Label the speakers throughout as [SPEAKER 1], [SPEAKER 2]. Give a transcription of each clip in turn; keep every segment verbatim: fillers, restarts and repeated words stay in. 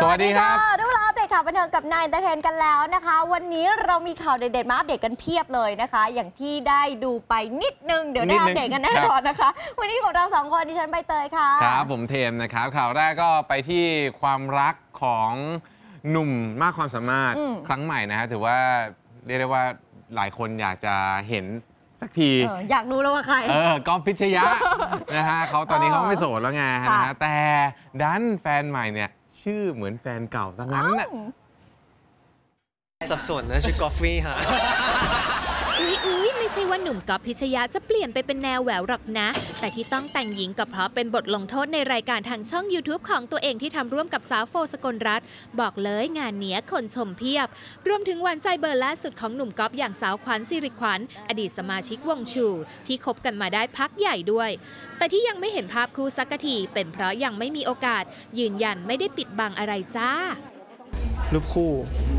[SPEAKER 1] สวัสดีครับ
[SPEAKER 2] ดูแลอัปเดตข่าวบันเทิงกับนายเตอร์เทนกันแล้วนะคะวันนี้เรามีข่าวเด็ดๆมาอัปเดตกันเพียบเลยนะคะอย่างที่ได้ดูไปนิดนึงเดี๋ยวได้อัปเดตกันแน่นอนนะคะวันนี้ของเราสองคนดิฉันใบเตยค่ะ
[SPEAKER 1] ครับผมเทมนะครับข่าวแรกก็ไปที่ความรักของหนุ่มมากความสามารถครั้งใหม่นะฮะถือว่าเรียกได้ว่าหลายคนอยากจะเห็นสักที
[SPEAKER 2] อยากรู้แล้วว่าใคร
[SPEAKER 1] เออก๊อฟพิชยะนะฮะเขาตอนนี้เขาไม่โสดแล้วไงนะฮะแต่ดันแฟนใหม่เนี่ยชื่อเหมือนแฟนเก่าทั้งนั้นน่ะ
[SPEAKER 3] สับสนนะชื่อกอฟฟี่ค่ะ
[SPEAKER 4] อุ๊ยอุ๊ยไม่ใช่ว่าหนุ่มก๊อฟพิชยะจะเปลี่ยนไปเป็นแนวแหววหรอกนะแต่ที่ต้องแต่งหญิงก็เพราะเป็นบทลงโทษในรายการทางช่อง ยูทูบ ของตัวเองที่ทำร่วมกับสาวโฟสกลรัตน์บอกเลยงานเนี้ยคนชมเพียบรวมถึงหวานใจเบอร์ล่าสุดของหนุ่มก๊อฟอย่างสาวขวัญสิริขวัญอดีตสมาชิกวงชูที่คบกันมาได้พักใหญ่ด้วยแต่ที่ยังไม่เห็นภาพคู่สักทีเป็นเพราะยังไม่มีโอกาสยืนยันไม่ได้ปิดบังอะไรจ้า
[SPEAKER 3] รูปคู่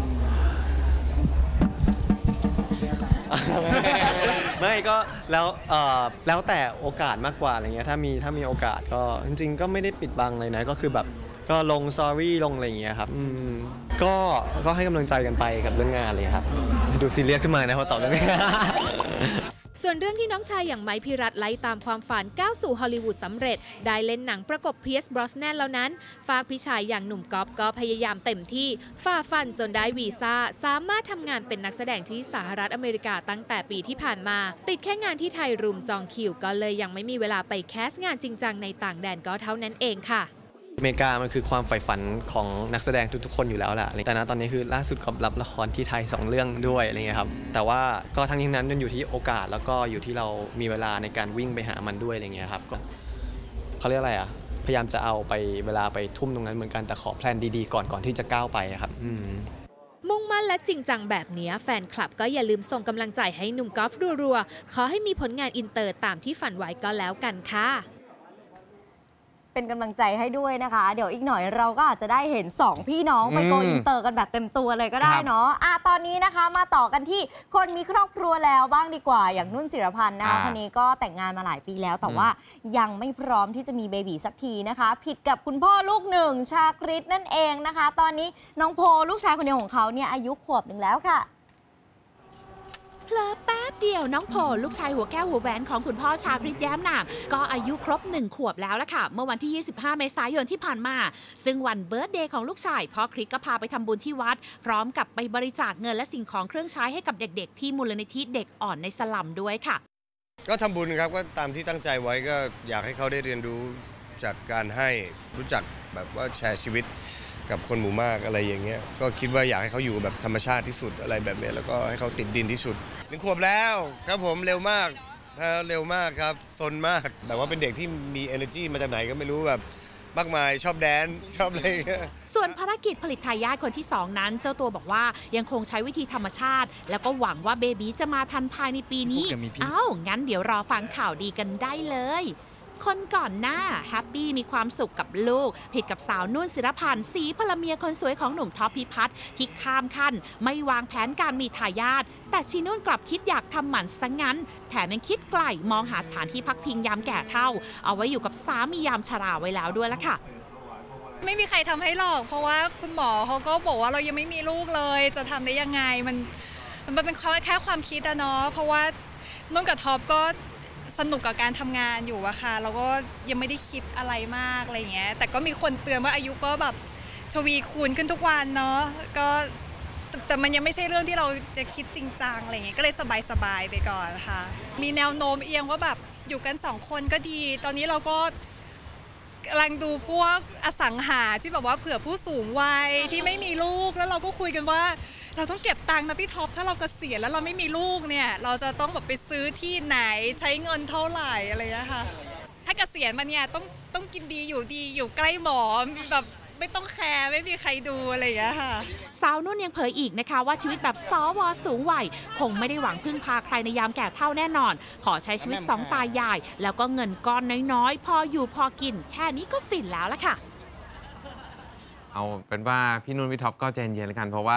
[SPEAKER 3] ไม่ก็แล้วเอ่อแล้วแต่โอกาสมากกว่าอะไรเงี้ยถ้ามีถ้ามีโอกาสก็จริงๆก็ไม่ได้ปิดบังเลยนะก็คือแบบก็ลงสตอรี่ลงอะไรอย่างเงี้ยครับก็ก็ให้กำลังใจกันไปกับเรื่องงานเลยครับดูซีเรียสขึ้นมานะพอตอบเรื่องงาน
[SPEAKER 4] ส่วนเรื่องที่น้องชายอย่างไมค์พิรัตน์ไล่ตามความฝันก้าวสู่ฮอลลีวูดสำเร็จได้เล่นหนังประกบเพียร์ส บรอสแนนแล้วนั้นฝากพี่ชายอย่างหนุ่มก๊อฟก็พยายามเต็มที่ฝ่าฟันจนได้วีซ่าสามารถทำงานเป็นนักแสดงที่สหรัฐอเมริกาตั้งแต่ปีที่ผ่านมาติดแค่งานที่ไทยรุมจองคิวก็เลยยังไม่มีเวลาไปแคสงานจริงจังในต่างแดนก็เท่านั้นเองค่ะ
[SPEAKER 3] อเมริกามันคือความใฝ่ฝันของนักแสดงทุกๆคนอยู่แล้วแหละแต่นะตอนนี้คือล่าสุดก็รับละครที่ไทยสองเรื่องด้วยอะไรเงี้ยครับแต่ว่าก็ทั้งนี้นั้นมันอยู่ที่โอกาสแล้วก็อยู่ที่เรามีเวลาในการวิ่งไปหามันด้วยอะไรเงี้ยครับก็เขาเรียกอะไรอ่ะพยายามจะเอาไปเวลาไปทุ่มตรงนั้นเหมือนกันแต่ขอแพลนดีๆก่อนก่อนที่จะก้าวไปครับ
[SPEAKER 4] มุ่งมั่นและจริงจังแบบนี้แฟนคลับก็อย่าลืมส่งกำลังใจให้หนุ่มกอล์ฟรัวๆขอให้มีผลงานอินเตอร์ตามที่ฝันไว้ก็แล้วกันค่ะ
[SPEAKER 2] เป็นกำลังใจให้ด้วยนะคะเดี๋ยวอีกหน่อยเราก็อาจจะได้เห็นสองพี่น้องไปโกอินเตอร์กันแบบเต็มตัวเลยก็ได้เนาะอ่ะตอนนี้นะคะมาต่อกันที่คนมีครอบครัวแล้วบ้างดีกว่าอย่างนุ่นจิรพันธ์นะคะคนนี้ก็แต่งงานมาหลายปีแล้วแต่ว่ายังไม่พร้อมที่จะมีเบบีสักทีนะคะผิดกับคุณพ่อลูกหนึ่งชาคริตนั่นเองนะคะตอนนี้น้องโพลูกชายคนเดียวของเขาเนี่ยอายุขวบหนึ่งแล้วค่ะ
[SPEAKER 5] เพลอแป๊บเดียวน้องโพลูกชายหัวแก้วหัวแหวนของคุณพ่อชาคริตแย้มนามก็อายุครบหนึ่งขวบแล้วละค่ะเมื่อวันที่ยี่สิบห้าเมษายนที่ผ่านมาซึ่งวันเบิร์ธเดย์ของลูกชายพ่อคริตก็พาไปทำบุญที่วัดพร้อมกับไปบริจาคเงินและสิ่งของเครื่องใช้ให้กับเด็กๆที่มูลนิธิเด็กอ่อนในสลัมด้วยค่ะ
[SPEAKER 6] ก็ทำบุญครับก็ตามที่ตั้งใจไว้ก็อยากให้เขาได้เรียนรู้จากการให้รู้จักแบบว่าแชร์ชีวิตกับคนหมู่มากอะไรอย่างเงี้ยก็คิดว่าอยากให้เขาอยู่แบบธรรมชาติที่สุดอะไรแบบนี้แล้วก็ให้เขาติดดินที่สุดหนึ่งขวบแล้วครับผมเร็วมากเร็วมากครับซนมากแต่ว่าเป็นเด็กที่มี energy มาจากไหนก็ไม่รู้แบบมากมายชอบแดนชอบอะไร
[SPEAKER 5] ส่วนภารกิจผลิตทายาทคนที่สองนั้นเจ้าตัวบอกว่ายังคงใช้วิธีธรรมชาติแล้วก็หวังว่าเบบีจะมาทันภายในปีนี้อ้าวงั้นเดี๋ยวรอฟังข่าวดีกันได้เลยคนก่อนหน้าแฮปปี้มีความสุขกับลูกผิดกับสาวนุ่นศิรพันธ์ศรีพลเมียคนสวยของหนุ่มท็อปพิพัฒน์ที่ข้ามขั้นไม่วางแผนการมีทายาทแต่ชีนุ่นกลับคิดอยากทำหมันซะงั้นแถมยังคิดไกลมองหาสถานที่พักพิงยามแก่เฒ่าเอาไว้อยู่กับสามียามชราไว้แล้วด้วยละค่ะ
[SPEAKER 7] ไม่มีใครทำให้หรอกเพราะว่าคุณหมอเขาก็บอกว่าเรายังไม่มีลูกเลยจะทำได้ยังไงมันมันเป็นแค่ความคิดอะเนาะเพราะว่านุ่นกับท็อปก็สนุกกับการทำงานอยู่อะค่ะเราก็ยังไม่ได้คิดอะไรมากอะไรเงี้ยแต่ก็มีคนเตือนว่าอายุก็แบบทวีคูณขึ้นทุกวันเนาะก็แต่มันยังไม่ใช่เรื่องที่เราจะคิดจริงจังอะไรเงี้ยก็เลยสบายๆไปก่อนค่ะมีแนวโน้มเอียงว่าแบบอยู่กันสองคนก็ดีตอนนี้เราก็กำลังดูพวกอสังหาที่แบบว่าเผื่อผู้สูงวัยที่ไม่มีลูกแล้วเราก็คุยกันว่าเราต้องเก็บตังค์นะพี่ท็อปถ้าเราเกษียณแล้วเราไม่มีลูกเนี่ยเราจะต้องแบบไปซื้อที่ไหนใช้เงินเท่าไหร่อะไรนะคะถ้าเกษียณมาเนี่ยต้องต้องกินดีอยู่ดีอยู่ใกล้หมอแบบไม่ต้องแคร์ไม่มีใครดูอะไรอย่างเงี้ยค่ะ
[SPEAKER 5] สาวนุ่นยังเผยอีกนะคะว่าชีวิตแบบสวสูงวัยคงไม่ได้หวังพึ่งพาใครในยามแก่เฒ่าแน่นอนขอใช้ชีวิตสองตายายแล้วก็เงินก้อนน้อยๆพออยู่พอกินแค่นี้ก็ฟินแล้วละค่ะ
[SPEAKER 1] เอาเป็นว่าพี่นุ่นพี่ท็อปก็ใจเย็นๆแล้วกันเพราะว่า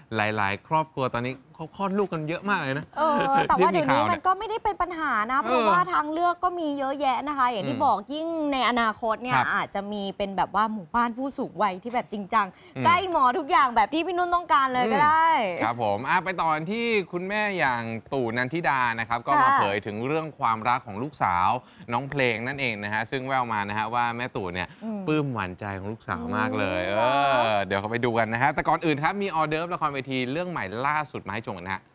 [SPEAKER 1] หลาย ๆ ครอบครัวตอนนี้เขาคลอดลูกกันเยอะมากเลยนะ
[SPEAKER 2] เออแต่ว่าเดี๋ยวนี้มันก็ไม่ได้เป็นปัญหานะเพราะว่าทางเลือกก็มีเยอะแยะนะคะ อย่างที่บอกยิ่งในอนาคตเนี่ยอาจจะมีเป็นแบบว่าหมู่บ้านผู้สูงวัยที่แบบจริงจังใกล้หมอทุกอย่างแบบที่พี่นุ่นต้องการเลยก็ได้
[SPEAKER 1] ครับผมไปต่อที่คุณแม่อย่างตู่นันทิดานะครับก็มาเผยถึงเรื่องความรักของลูกสาวน้องเพลงนั่นเองนะฮะซึ่งแววมานะฮะว่าแม่ตู่เนี่ยปลื้มหวานใจของลูกสาวมากเลยเออเดี๋ยวเขาไปดูกันนะฮะแต่ก่อนอื่นครับมีออเดิร์ฟละครเวทีเรื่องใหม่ล่าสุดมาให้ชมกันนะฮะ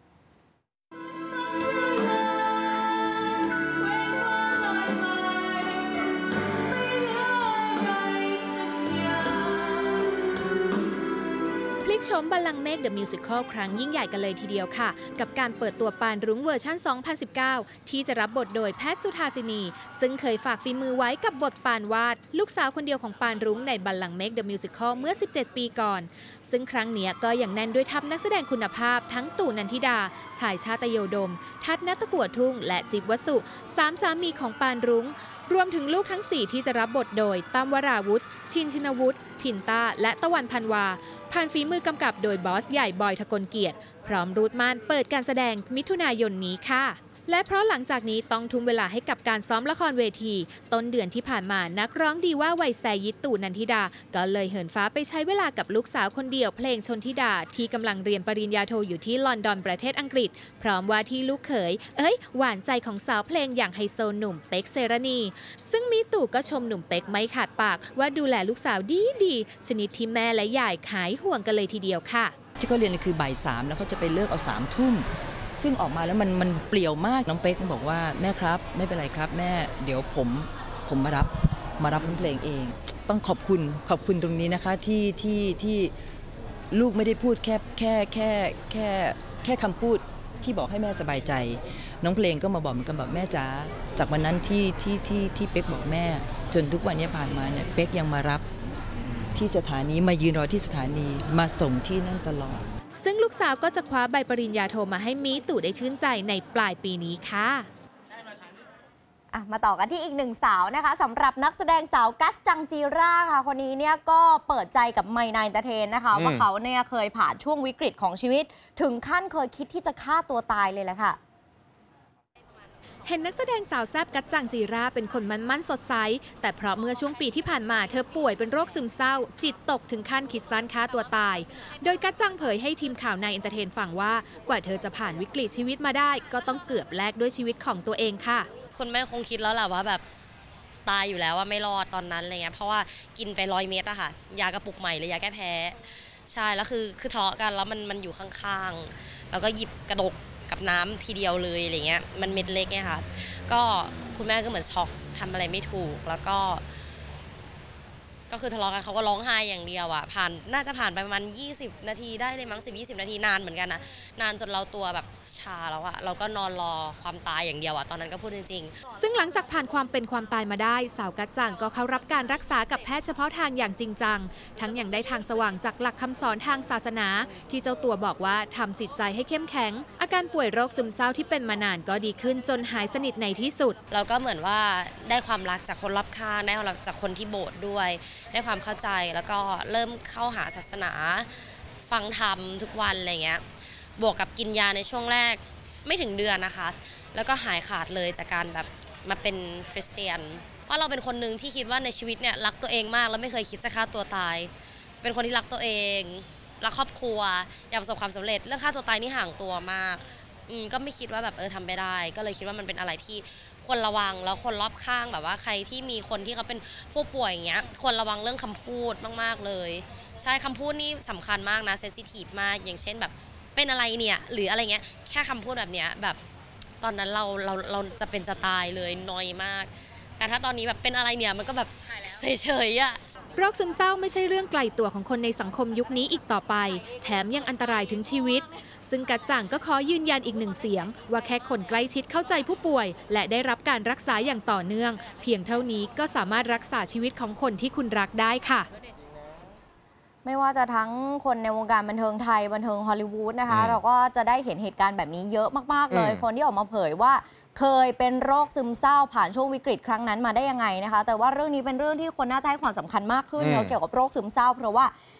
[SPEAKER 4] ชมบัลลังก์เมฆ The Musical ครั้งยิ่งใหญ่กันเลยทีเดียวค่ะกับการเปิดตัวปานรุ้งเวอร์ชัน สองพันสิบเก้า ที่จะรับบทโดยแพทย์สุธาสินีซึ่งเคยฝากฝีมือไว้กับบทปานวาดลูกสาวคนเดียวของปานรุ้งในบัลลังก์เมฆ The Musical เมื่อสิบเจ็ดปีก่อนซึ่งครั้งนี้ก็ยังแน่นด้วยทัพนักแสดงคุณภาพทั้งตู่นันทิดาชายชาตโยดมทัศน์ณัฐกัวทุ่งและจิ๊บวสุสามสามีของปานรุ้งรวมถึงลูกทั้งสี่ที่จะรับบทโดยตั้มวราวุธชินชินวุฒิพินต้าและตะวันพันวาผ่านฝีมือกำกับโดยบอสใหญ่บอยทกลเกียรติพร้อมรูดม่านเปิดการแสดงมิถุนายนนี้ค่ะและเพราะหลังจากนี้ต้องทุ่มเวลาให้กับการซ้อมละครเวทีต้นเดือนที่ผ่านมานักร้องดีว่าวัยแซยิตตู่นันทิดาก็เลยเหินฟ้าไปใช้เวลากับลูกสาวคนเดียวเพลงชนทิดาที่กำลังเรียนปริญญาโทอยู่ที่ลอนดอนประเทศอังกฤษพร้อมว่าที่ลูกเขยเอ้ยหวานใจของสาวเพลงอย่างไฮโซหนุ่มเป็กเซรานีซึ่งมีตู่ก็ชมหนุ่มเป็กไม่ขาดปากว่าดูแลลูกสาวดีดีชนิดที่แม่และยายหายห่วงกันเลยทีเดียวค่ะ
[SPEAKER 8] ที่เขาเรียนคือบ่ายสามแล้วเขาจะไปเลิกเอาสามทุ่มซึ่งออกมาแล้วมันมันเปลี่ยวมากน้องเป๊กบอกว่าแม่ครับไม่เป็นไรครับแม่เดี๋ยวผมผมมารับมารับน้องเพลงเองต้องขอบคุณขอบคุณตรงนี้นะคะที่ที่ที่ลูกไม่ได้พูดแค่แค่แค่แค่แค่คำพูดที่บอกให้แม่สบายใจน้องเพลงก็มาบอกเหมือนกันแบบแม่จ๋าจากวันนั้นที่ที่ที่ที่เป๊กบอกแม่จนทุกวันนี้ผ่านมาเนี่ยเป๊กยังมารับที่สถานีมายืนรอที่สถานีมาส่งที่นั่นตลอด
[SPEAKER 4] ซึ่งลูกสาวก็จะคว้าใบปริญญาโทมาให้มีตู่ได้ชื่นใจในปลายปีนี้ค่ะ
[SPEAKER 2] มาต่อกันที่อีกหนึ่งสาวนะคะสำหรับนักแสดงสาวกัสจังจีราค่ะคนนี้เนี่ยก็เปิดใจกับไมนายเตอร์เทนนะคะว่าเขาเนี่ยเคยผ่านช่วงวิกฤตของชีวิตถึงขั้นเคยคิดที่จะฆ่าตัวตายเลยแหละค่ะ
[SPEAKER 4] เห็นนักแสดงสาวแซ่บกัจจังจีราเป็นคนมั่นๆสดใสแต่เพราะเมื่อช่วงปีที่ผ่านมาเธอป่วยเป็นโรคซึมเศร้าจิตตกถึงขั้นคิดสั้นฆ่าตัวตายโดยกัจจังเผยให้ทีมข่าวนายเอนเตอร์เทนฟังว่ากว่าเธอจะผ่านวิกฤตชีวิตมาได้ก็ต้องเกือบแลกด้วยชีวิตของตัวเองค่ะ
[SPEAKER 9] คุณแม่คงคิดแล้วแหละว่าแบบตายอยู่แล้วว่าไม่รอดตอนนั้นอะไรเงี้ยเพราะว่ากินไปร้อยเม็ดอะค่ะยากระปุกใหม่เลยยาแก้แพ้ใช่แล้วคือคือทะเลาะกันแล้วมันมันอยู่ข้างๆแล้วก็หยิบกระดกกับน้ำทีเดียวเลยอะไรเงี้ยมันเม็ดเล็กไงค่ะก็คุณแม่ก็เหมือนช็อกทำอะไรไม่ถูกแล้วก็ก็คือทะเลาะกันเขาก็ร้องไห้อย่างเดียวอ่ะผ่านน่าจะผ่านไปประมาณยี่สิบนาทีได้เลยมั้งสิบ ยี่สิบนาทีนานเหมือนกันนะนานจนเราตัวแบบชาแล้วอ่ะเราก็นอนรอความตายอย่างเดียวอ่ะตอนนั้นก็พูดจริง
[SPEAKER 4] ๆซึ่งหลังจากผ่านความเป็นความตายมาได้สาวกัจจังก็เข้ารับการรักษากับแพทย์เฉพาะทางอย่างจริงจังทั้งยังได้ทางสว่างจากหลักคำสอนทางศาสนาที่เจ้าตัวบอกว่าทำจิตใจให้เข้มแข็งอาการป่วยโรคซึมเศร้าที่เป็นมานานก็ดีขึ้นจนหายสนิทในที่สุด
[SPEAKER 9] เราก็เหมือนว่าได้ความรักจากคนรอบข้างได้ความรักจากคนที่โบสถ์ด้วยได้ความเข้าใจแล้วก็เริ่มเข้าหาศาสนาฟังธรรมทุกวันอะไรเงี้ยบวกกับกินยาในช่วงแรกไม่ถึงเดือนนะคะแล้วก็หายขาดเลยจากการแบบมาเป็นคริสเตียนเพราะเราเป็นคนหนึ่งที่คิดว่าในชีวิตเนี่ยรักตัวเองมากแล้วไม่เคยคิดจะฆ่าตัวตายเป็นคนที่รักตัวเองรักครอบครัวอยากประสบความสำเร็จเรื่องฆ่าตัวตายนี่ห่างตัวมากอืมก็ไม่คิดว่าแบบเออทำไม่ได้ก็เลยคิดว่ามันเป็นอะไรที่ควรระวังแล้วคนรอบข้างแบบว่าใครที่มีคนที่เขาเป็นผู้ป่วยอย่างเงี้ยควรระวังเรื่องคำพูดมากๆเลยใช่คำพูดนี่สำคัญมากนะเซนซิทีฟมากอย่างเช่นแบบเป็นอะไรเนี่ยหรืออะไรเงี้ยแค่คำพูดแบบเนี้ยแบบตอนนั้นเราเราเราจะเป็นจะตายเลยน้อยมากแต่ถ้าตอนนี้แบบเป็นอะไรเนี่ยมันก็แบบเฉยๆอะ
[SPEAKER 4] โรคซึมเศร้าไม่ใช่เรื่องไกลตัวของคนในสังคมยุคนี้อีกต่อไปแถมยังอันตรายถึงชีวิตซึ่งกัจจังก็ขอยืนยันอีกหนึ่งเสียงว่าแค่คนใกล้ชิดเข้าใจผู้ป่วยและได้รับการรักษาอย่างต่อเนื่องเพียงเท่านี้ก็สามารถรักษาชีวิตของคนที่คุณรักได้ค่ะ
[SPEAKER 2] ไม่ว่าจะทั้งคนในวงการบันเทิงไทยบันเทิงฮอลลีวูดนะคะเราก็จะได้เห็นเหตุการณ์แบบนี้เยอะมากๆเลยคนที่ออกมาเผยว่าเคยเป็นโรคซึมเศร้าผ่านช่วงวิกฤตครั้งนั้นมาได้ยังไงนะคะแต่ว่าเรื่องนี้เป็นเรื่องที่คนน่าจะให้ความสำคัญมากขึ้นเกี่ยวกับโรคซึมเศร้าเพราะว่า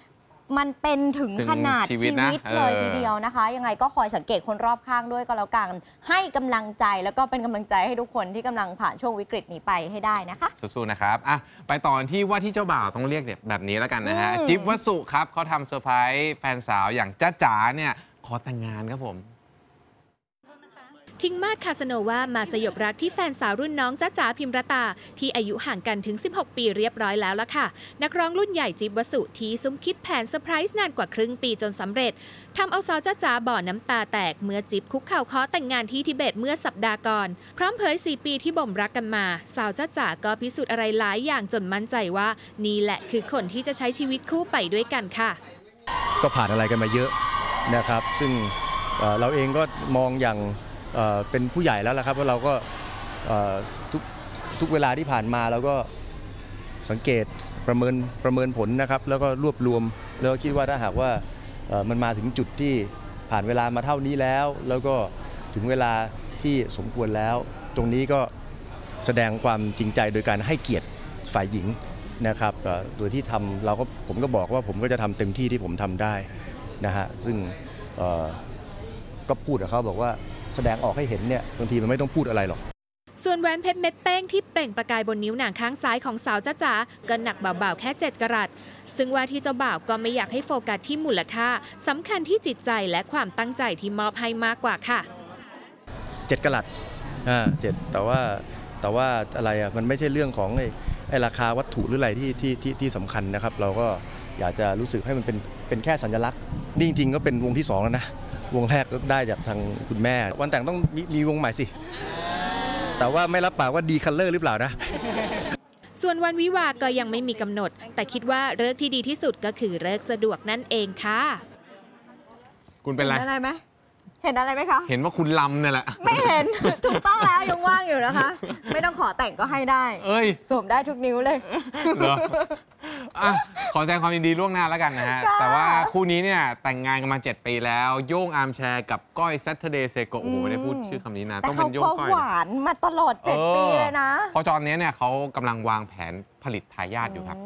[SPEAKER 2] มันเป็นถึงขนาด
[SPEAKER 1] ชี
[SPEAKER 2] ชี
[SPEAKER 1] วิตนะ
[SPEAKER 2] วิตเลย
[SPEAKER 1] เออ
[SPEAKER 2] ทีเดียวนะคะ ยังไงก็คอยสังเกตคนรอบข้างด้วยก็แล้วกันให้กำลังใจแล้วก็เป็นกำลังใจให้ทุกคนที่กำลังผ่านช่วงวิกฤตนี้ไปให้ได้นะคะ
[SPEAKER 1] สู้ๆนะครับอ่ะไปต่อที่ว่าที่เจ้าบ่าวต้องเรียกแบบนี้แล้วกันนะฮะ
[SPEAKER 2] อืม
[SPEAKER 1] จิ๊บวสุครับเขาทำเซอร์ไพรส์แฟนสาวอย่างจ๊ะจ๋าเนี่ยขอแต่งงานครับผม
[SPEAKER 4] คิงมาสคาสโนวามาสยบรักที่แฟนสาวรุ่นน้องจ๊ะจ๋าพิมรตาที่อายุห่างกันถึงสิบหกปีเรียบร้อยแล้วล่ะค่ะนักร้องรุ่นใหญ่จิ๊บวสุที่ซุ้มคิดแผนเซอร์ไพรส์นานกว่าครึ่งปีจนสำเร็จทำเอาสาวจ๊ะจ๋าบ่อน้ำตาแตกเมื่อจิ๊บคุกเข่าขอแต่งงานที่ทิเบตเมื่อสัปดาห์ก่อนพร้อมเผยสี่ปีที่บ่มรักกันมาสาวจ๊ะจ๋าก็พิสูจน์อะไรหลายอย่างจนมั่นใจว่านี่แหละคือคนที่จะใช้ชีวิตคู่ไปด้วยกันค่ะ
[SPEAKER 10] ก็ผ่านอะไรกันมาเยอะนะครับซึ่งเราเองก็มองอย่างเป็นผู้ใหญ่แล้วล่ะครับว่าเราก็ทุกทุกเวลาที่ผ่านมาเราก็สังเกตประเมินประเมินผลนะครับแล้วก็รวบรวมแล้วคิดว่าถ้าหากว่ามันมาถึงจุดที่ผ่านเวลามาเท่านี้แล้วแล้วก็ถึงเวลาที่สมควรแล้วตรงนี้ก็แสดงความจริงใจโดยการให้เกียรติฝ่ายหญิงนะครับโดยที่ทำเราก็ผมก็บอกว่าผมก็จะทำเต็มที่ที่ผมทำได้นะฮะซึ่งก็พูดกับเขาบอกว่าแสดงออกให้เห็นเนี่ยบางทีมันไม่ต้องพูดอะไรหรอก
[SPEAKER 4] ส่วนแหวนเพชรเม็ดแป้งที่เปล่งประกายบนนิ้วหนังข้างซ้ายของสาวจ๊ะจ๋าก็หนักเบาๆแค่เจ็ดกะรัตซึ่งว่าที่เจ้าบ่าวก็ไม่อยากให้โฟกัสที่มูลค่าสำคัญที่จิตใจและความตั้งใจที่มอบให้มากกว่าค่ะ
[SPEAKER 10] เจ็ดกะรัตอ่าเจ็ดแต่ว่าแต่ว่าอะไรอ่ะมันไม่ใช่เรื่องของไอ้ไอ้ราคาวัตถุหรืออะไรที่ที่ที่ที่สำคัญนะครับเราก็อยากจะรู้สึกให้มันเป็นเป็นแค่สัญลักษณ์นี่จริงๆก็เป็นวงที่สองแล้วนะวงแรกก็ได้จากทางคุณแม่วันแต่งต้องมีมีวงใหม่สิแต่ว่าไม่รับปากว่าดีคัลเลอร์หรือเปล่านะ
[SPEAKER 4] ส่วนวันวิวาก็ยังไม่มีกำหนดแต่คิดว่าฤกษ์ที่ดีที่สุดก็คือฤกษ์สะดวกนั่นเองค่ะ
[SPEAKER 1] คุณเป็นไร
[SPEAKER 2] เห็นอะไรไหมเห็นอะไรไหมคะ
[SPEAKER 1] เห็นว่าคุณลำเนี่ยแหละ
[SPEAKER 2] ไม่เห็น ถูกต้องแล้วยังว่างอยู่นะคะไม่ต้องขอแต่งก็ให้ได้
[SPEAKER 1] เอ้ย
[SPEAKER 2] สวมได้ทุกนิ้วเลย
[SPEAKER 1] เหรออ่ะขอแสดงความยินดีล่วงหน้าแล้วกันนะฮะแต่ว่าคู่นี้เนี่ยแต่งงานกันมาเจ็ดปีแล้วโย่งอาร์มแชร์กับก้อย Saturday Sego โอ้โหไม่ได้พูดชื่อคำนี้นะ
[SPEAKER 2] ต้องเป็นโย่งก้อยแต่เขาก็หวานมาตลอดเจ็ดปีเลยนะ
[SPEAKER 1] เพราะตอนนี้เนี่ยเขากำลังวางแผนผลิตทายาทอยู่ครับ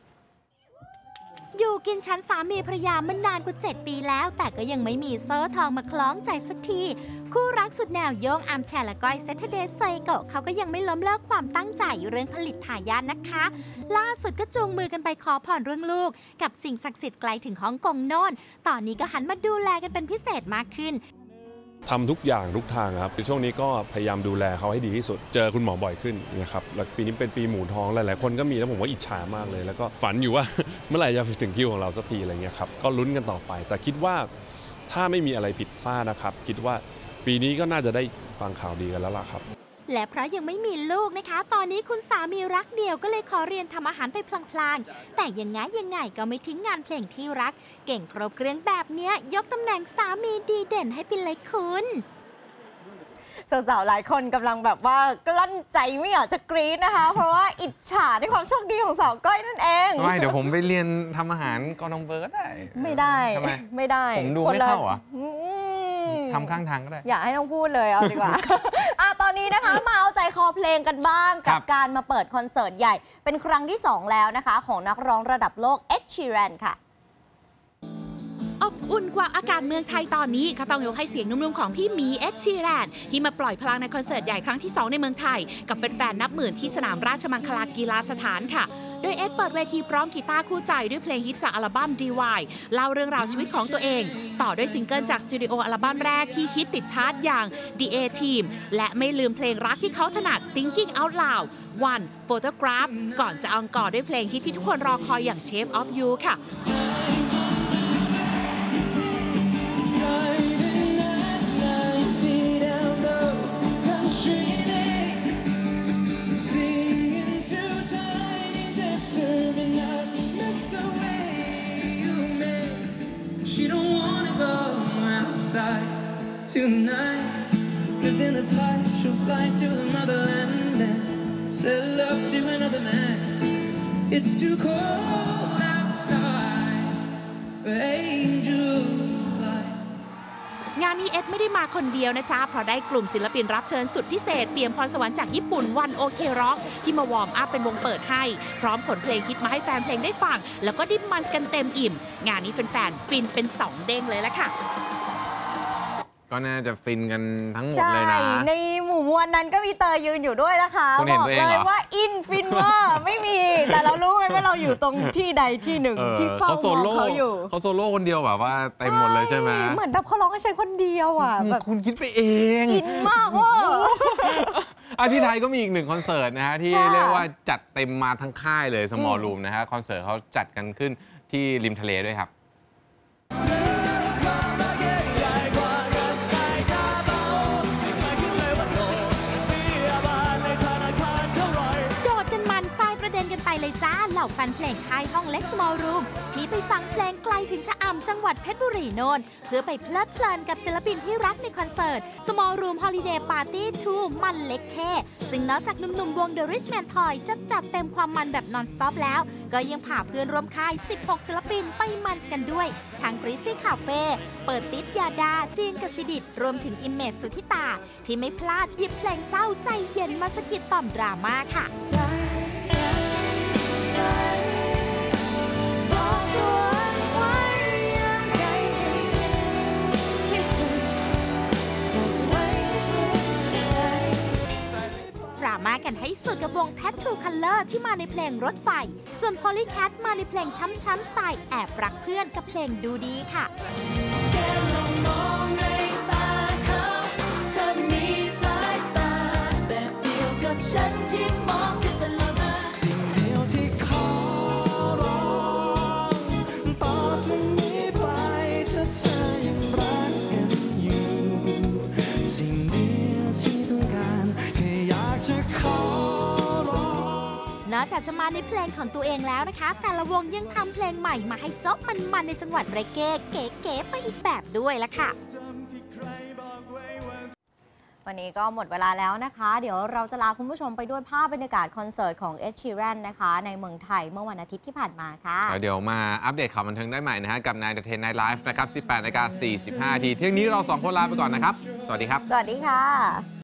[SPEAKER 11] อยู่กินชั้นสามีภรรยามานานกว่าเจ็ดปีแล้วแต่ก็ยังไม่มีโซ่ทองมาคล้องใจสักทีคู่รักสุดแนวโย่งอาร์มแชร์และก้อย Saturday Sego เขาก็ยังไม่ล้มเลิกความตั้งใจเรื่องผลิตทายาทนะคะล่าสุดก็จูงมือกันไปขอพรเรื่องลูกกับสิ่งศักดิ์สิทธิ์ไกลถึงฮ่องกงโน่นตอนนี้ก็หันมาดูแลกันเป็นพิเศษมากขึ้น
[SPEAKER 12] ทำทุกอย่างทุกทางครับในช่วงนี้ก็พยายามดูแลเขาให้ดีที่สุดเจอคุณหมอบ่อยขึ้นนะครับแล้วปีนี้เป็นปีหมูท้องหลายๆคนก็มีแล้วผมว่าอิจฉามากเลยแล้วก็ฝันอยู่ว่าเมื่อไหร่จะถึงคิวของเราสักทีอะไรเงี้ยครับก็ลุ้นกันต่อไปแต่คิดว่าถ้าไม่มีอะไรผิดพลาดนะครับคิดว่าปีนี้ก็น่าจะได้ฟังข่าวดีกันแล้วล่ะครับ
[SPEAKER 11] และเพราะยังไม่มีลูกนะคะตอนนี้คุณสามีรักเดี่ยวก็เลยขอเรียนทำอาหารไปพลางๆแต่ยังไงยังไงก็ไม่ทิ้งงานเพลงที่รักเก่งครบเครื่องแบบนี้ยกตำแหน่งสามีดีเด่นให้ไปเลยคุณ
[SPEAKER 2] สาวๆหลายคนกำลังแบบว่ากลั้นใจไม่อยากจะกรี๊ดนะคะเพราะว่าอิจฉาในความโชคดีของสาวก้อยนั่นเอง
[SPEAKER 1] ไม่เดี๋ยวผมไปเรียนทำอาหารกอน้องเบิร์ดได้
[SPEAKER 2] ไม่ได้ทำไมไม่ได้
[SPEAKER 1] ผมดูไม่เข้าอ่ะทำข้างทางก็ได้
[SPEAKER 2] อย่าให้ต้องพูดเลยเอาดีกว่า อ่ะตอนนี้นะคะมาเอาใจคอเพลงกันบ้างกับการมาเปิดคอนเสิร์ตใหญ่เป็นครั้งที่สองแล้วนะคะของนักร้องระดับโลก Ed Sheeran ค่ะ
[SPEAKER 5] อบอุ่นกว่าอากาศเมืองไทยตอนนี้ก็ต้องยกให้เสียงนุ่มๆของพี่หมีเอ็ดชีแรนที่มาปล่อยพลังในคอนเสิร์ตใหญ่ครั้งที่สองในเมืองไทยกับแฟนๆนับหมื่นที่สนามราชมังคลากีฬาสถานค่ะโดยเอ็ดเปิดเวทีพร้อมกีตาร์คู่ใจด้วยเพลงฮิตจากอัลบั้ม ดี วาย เล่าเรื่องราวชีวิตของตัวเองต่อด้วยซิงเกิลจากสตูดิโออัลบั้มแรกที่ฮิตติดชาร์ตอย่าง ดี เอ Team และไม่ลืมเพลงรักที่เขาถนัด Thinking Out Loud One Photograph ก่อนจะอังกอร์ด้วยเพลงฮิตที่ทุกคนรอคอยอย่าง Shape of You ค่ะ
[SPEAKER 13] Tonight, 'cause in the flight she'll fly to the motherland and sell love to another man. It's too cold outside for angels to fly.
[SPEAKER 5] งานนี้เอ็ดไม่ได้มาคนเดียวนะจ๊ะเพราะได้กลุ่มศิลปินรับเชิญสุดพิเศษเปี่ยมพรสวรรค์จากญี่ปุ่นวันโอเคร็อกที่มาวอร์มอัพเป็นวงเปิดให้พร้อมขนเพลงฮิตมาให้แฟนเพลงได้ฟังแล้วก็ดิ้มมันกันเต็มอิ่มงานนี้แฟนๆฟินเป็นสองเด้งเลยละค่ะ
[SPEAKER 1] ก็น่าจะฟินกันทั้งหมดเลยนะ
[SPEAKER 2] ในหมู่มวลนั้นก็มีเตยยืนอยู่ด้วยนะคะบอกเลยว่าอินฟินว่าไม่มีแต่เรารู้ไงว่าเราอยู่ตรงที่ใดที่หนึ่งที่เฝ้ามองเขาอยู่
[SPEAKER 1] เขาโซโล่คนเดียวแบบว่าเต็มหมดเลยใช่ไหม
[SPEAKER 2] เหมือนแบบเขาร้องให้ฉันคนเดียวอ่ะแบบ
[SPEAKER 1] คุณคิดไปเอง
[SPEAKER 2] อินมากว่ะ
[SPEAKER 1] อาที่ไทยก็มีอีกหนึ่งคอนเสิร์ตนะฮะที่เรียกว่าจัดเต็มมาทั้งค่ายเลย Small Room นะฮะคอนเสิร์ตเขาจัดกันขึ้นที่ริมทะเลด้วยครับ
[SPEAKER 11] เดินกันไปเลยจ้าเหล่าแฟนเพลงค่ายห้องเล็ก Small Room ที่ไปฟังเพลงไกลถึงชะอำจังหวัดเพชรบุรีโนนเพื่อไปเพลิดเพลินกับศิลปินที่รักในคอนเสิร์ต Small Room Holiday Party ทู มันเล็กแค่ซึ่งนอกจากหนุ่มๆวง The Richman Toy จะจัดเต็มความมันแบบ non-stop แล้วก็ยังพาเพื่อนร่วมค่ายสิบหกศิลปินไปมันกันด้วยทั้ง Greasy Cafe เปิดติดยาดาจีนกสิดิตรวมถึง Image สุทธิตาที่ไม่พลาดหยิบเพลงเศร้าใจเย็นมาสะกิดต่อมดราม่าค่ะมากันให้สุดกับวง Tattoo Color ที่มาในเพลงรถไฟส่วน Polycat มาในเพลงช้ำๆสไตล์แอบรักเพื่อนกับเพลงดูดีค่ะ
[SPEAKER 13] สิ่งเดียวที่ขอร้องต่อจากนี้ไปถ้าเธอยังรักกันอยู่สิ่งเดียวที่ต้องการแค่อยากจะขอร้อง
[SPEAKER 11] นอกจากจะมาในเพลงของตัวเองแล้วนะคะแต่ละวงยังทำเพลงใหม่มาให้จ๊อบมันๆในจังหวัดเรเก้เก๋ๆไปอีกแบบด้วยละค่ะ
[SPEAKER 2] วันนี้ก็หมดเวลาแล้วนะคะเดี๋ยวเราจะลาคุณผู้ชมไปด้วยภาพบรรยากาศคอนเสิร์ตของ Ed Sheeran นะคะในเมืองไทยเมื่อวันอาทิตย์ที่ผ่านมาค่ะ
[SPEAKER 1] เดี๋ยวมาอัปเดตข่าวบันเทิงได้ใหม่นะฮะกับนายเดอะเทนไนท์ไลฟ์นะครับ สิบแปดนาฬิกาสี่สิบห้านาทีเที่ยงนี้เราสองคนลาไปก่อนนะครับสวัสดีครับ
[SPEAKER 2] สวัสดีค่ะ